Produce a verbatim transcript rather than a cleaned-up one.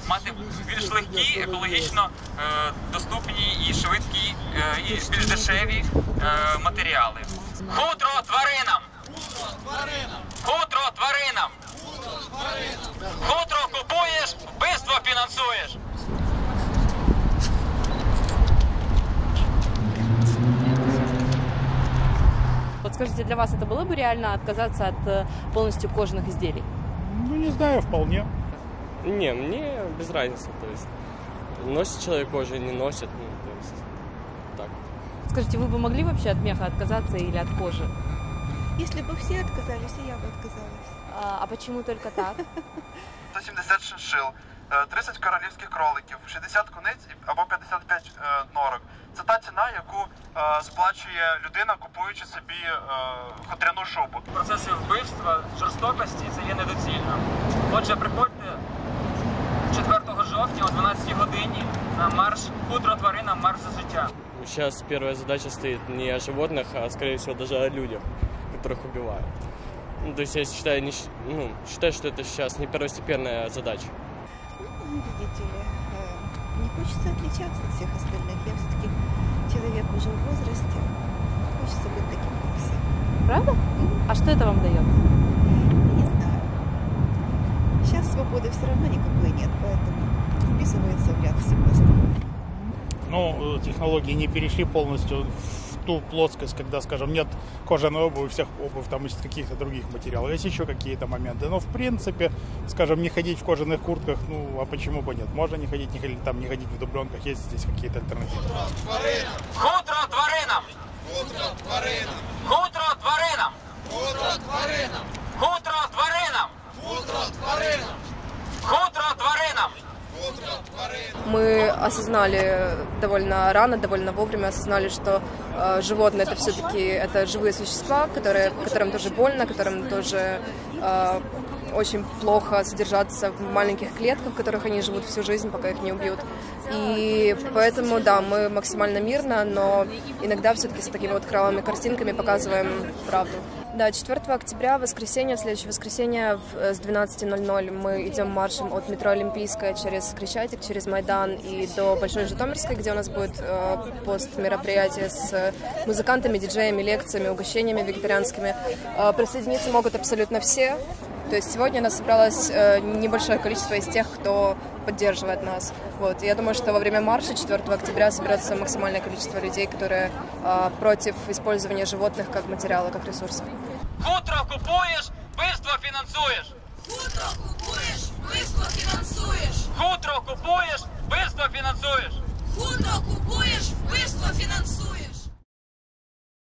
мати більш легкі, екологічно доступні і швидкі, і більш дешеві матеріали. Хутро тваринам! Хутро тваринам! Хутро купуєш, вбивство фінансуєш! Вот скажите, для вас это было бы реально отказаться от полностью кожаных изделий? Ну, не знаю, вполне. Не, мне без разницы, то есть носит человек кожу, не носит, ну, то есть так. Скажите, вы бы могли вообще от меха отказаться или от кожи? Если бы все отказались, и я бы отказалась. А, а почему только так? сто сімдесят шиншил, тридцять королівських кроликів, шістдесят куниць або п'ятдесят п'ять норок. Це та ціна, яку сплачує людина, купуючи собі хутряну шубу. Процеси вбивства, жорстокості – це є недоцільно. Отже, приходьте четвертого жовтня о дванадцятій годині на марш «Хутро тваринам, марш за життя». Сейчас первая задача стоит не о животных, а, скорее всего, даже о людях, которых убивают. Ну, то есть я считаю, не, ну, считаю, что это сейчас не первостепенная задача. Ну, видите ли, не хочется отличаться от всех остальных. Я все-таки человек уже в возрасте. Хочется быть таким, как все. Правда? Mm-hmm. А что это вам дает? Не знаю. Сейчас свободы все равно никакой нет, поэтому вписывается в ряд всего остального. Ну, технологии не перешли полностью в ту плоскость, когда, скажем, нет кожаной обуви, всех обувь там из каких-то других материалов. Есть еще какие-то моменты. Но, в принципе, скажем, не ходить в кожаных куртках, ну, а почему бы нет? Можно не ходить, не ходить, там, не ходить в дубленках, есть здесь какие-то альтернативы. Хутро тваринам! Хутро тваринам! Хутро тваринам! Хутро тваринам! Хутро тваринам! Хутро тваринам! Хутро тваринам! Мы осознали довольно рано, довольно вовремя осознали, что э, животные это все-таки это живые существа, которые, которым тоже больно, которым тоже э, очень плохо содержаться в маленьких клетках, в которых они живут всю жизнь, пока их не убьют. И поэтому, да, мы максимально мирно, но иногда все-таки с такими вот кровавыми картинками показываем правду. Да, четвёртого октября, воскресенье, в следующее воскресенье с двенадцати ноль-ноль мы идем маршем от метро Олимпийская через Крещатик, через Майдан и до Большой Житомирской, где у нас будет э, пост мероприятия с музыкантами, диджеями, лекциями, угощениями вегетарианскими. Э, присоединиться могут абсолютно все. То есть сегодня у нас собралось э, небольшое количество из тех, кто поддерживает нас. Вот. И я думаю, что во время марша четвёртого октября соберется максимальное количество людей, которые э, против использования животных как материала, как ресурсов. Хутро купуєш, вбивство фінансуєш!